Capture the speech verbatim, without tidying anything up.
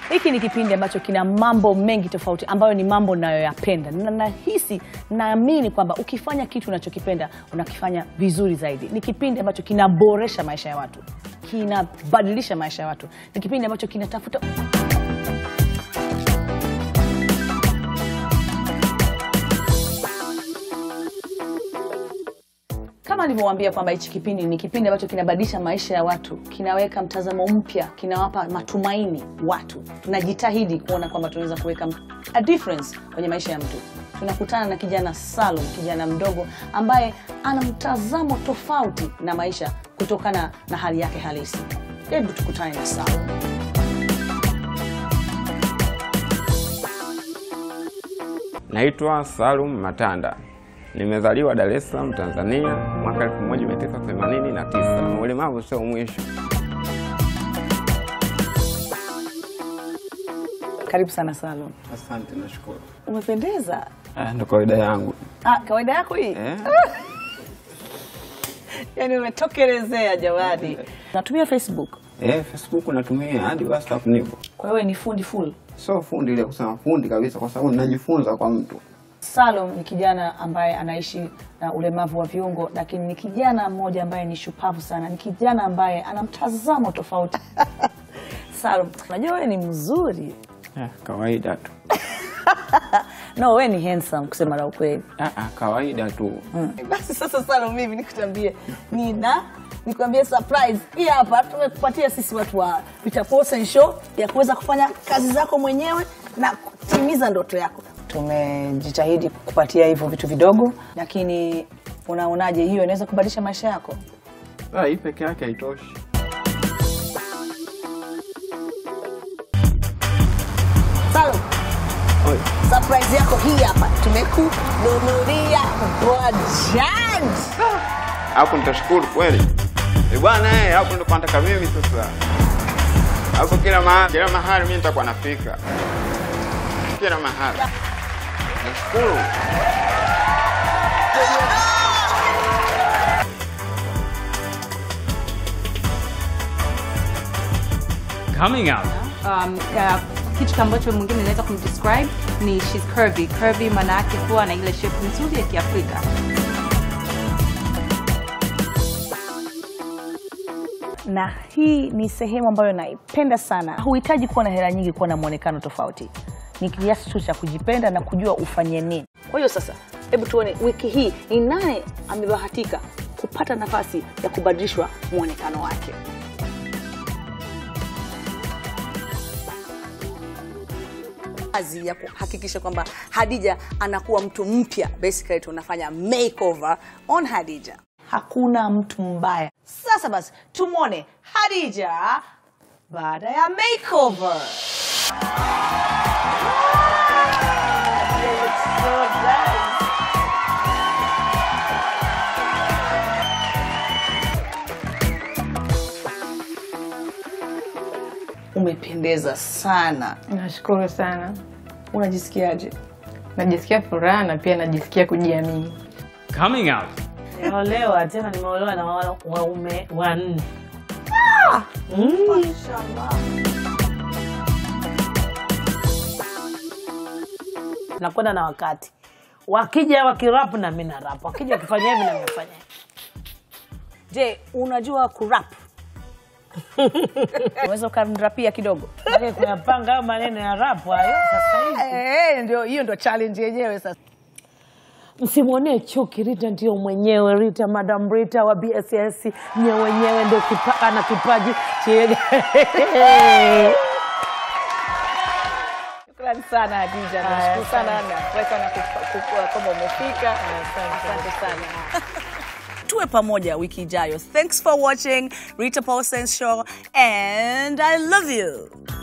Hiki ni kipindi ambacho kina mambo mengi tofauti ambayo ni mambo ninayoyapenda. Na nahisi naamini kwamba ukifanya kitu unachokipenda unakifanya vizuri zaidi. Ni kipindi ambacho kinaboresha maisha ya watu. Kinabadilisha maisha ya watu. Ni kipindi ambacho kinatafuta kama nilivyowaambia kwamba hichi kipindi ni kipindi ambacho kinabadilisha maisha ya watu, kinaweka mtazamo mpya, kinawapa matumaini watu. Tunajitahidi kuona kwamba tunaweza kuweka a difference kwenye maisha ya mtu. Tunakutana na kijana Salum, kijana mdogo ambaye ana mtazamo tofauti na maisha kutokana na hali yake halisi. Hebu tukutane na Salum. Naitwa Salum Matanda. Nimezaliwa Dar es Salaam, Tanzania mwaka elfu moja mia tisa themanini na tisa. Ulemavu sio mwisho. Karibu sana Salum. Asante, nashukuru. Umependeza. Ah, ndo kawaida yangu. Ah, kawaida yako hii? Eh? Yaani umetokelezea jamani. Natumia Facebook. Eh, Facebook natumia, hadi WhatsApp nipo. Kwa hiyo ni fundi full. So fundi ile kusema fundi kabisa kwa sababu ninajifunza kwa mtu. Salum ni kijana ambaye anaishi na ulemavu wa viungo, lakini ni kijana mmoja ambaye ni shupavu sana. Ni kijana ambaye ana mtazamo tofauti. Salum, unajua wewe ni mzuri. Eh, kawaida tu. No, wewe ni handsome kusema la ukweli. Ah ah, kawaida tu. Mm. Basi sasa Salum, mimi nikutambie nina nikwambie surprise. Hii hapa tumekupatia sisi watu wa Rita Paulsen Show ya kuweza kufanya kazi zako mwenyewe na kutimiza ndoto yako. Tumejitahidi kukupatia hivyo vitu vidogo, lakini unaonaje hiyo inaweza kubadilisha maisha yako? Ah, hii peke yake haitoshi. Salum. Oi. Surprise yako hii hapa. Tumekununulia Bajaj. Hapo nitashukuru kweli. Eh bwana, eh hapo ndo nataka mimi sasa. Hapo kila mahali, kila mahali mimi nitakuwa nafika. Kila mahali. Nashukuru. Coming out. Um, uh, kitu ambacho mwingine anaweza kumdescribe ni she's curvy. Curvy maana yake kuwa na ile shape nzuri ya Kiafrika. Na hii ni sehemu ambayo naipenda sana. Huhitaji kuwa na hela nyingi kuwa na muonekano tofauti. Ni kiasi tu cha kujipenda na kujua ufanye nini. Kwa hiyo sasa, hebu tuone wiki hii ni nani amebahatika kupata nafasi ya kubadilishwa muonekano wake. Kazi ya kuhakikisha kwamba Hadija anakuwa mtu mpya. Basically tunafanya makeover on Hadija. Hakuna mtu mbaya. Sasa basi tumuone Hadija baada ya makeover. Umependeza sana. Nashukuru sana. Unajisikiaje? Najisikia furaha na pia najisikia kujiamini. Coming out. Nimeolewa tena, nimeolewa na waume wanne. Ah! Mm. Mashallah. Nakwenda na wakati. Wakija wakirap na mimi na rap. Wakija wakifanya hivi na mimi nafanya. Je, unajua kurap? Unaweza ukamrapia kidogo? Ndio kuyapanga hayo maneno ya rap hayo sasa hivi. Eh, ndio hiyo ndio challenge yenyewe sasa. Msimuone chuki, Rita ndio mwenyewe, Rita Madam Rita wa B S S nyewe nyewe ndio kipa na kipaji chega. Shukrani sana Hadija, nashukuru sana na kuweka na kukua kama umefika. Asante sana. Tuwe pamoja wiki ijayo. Thanks for watching Rita Paulsen Show and I love you.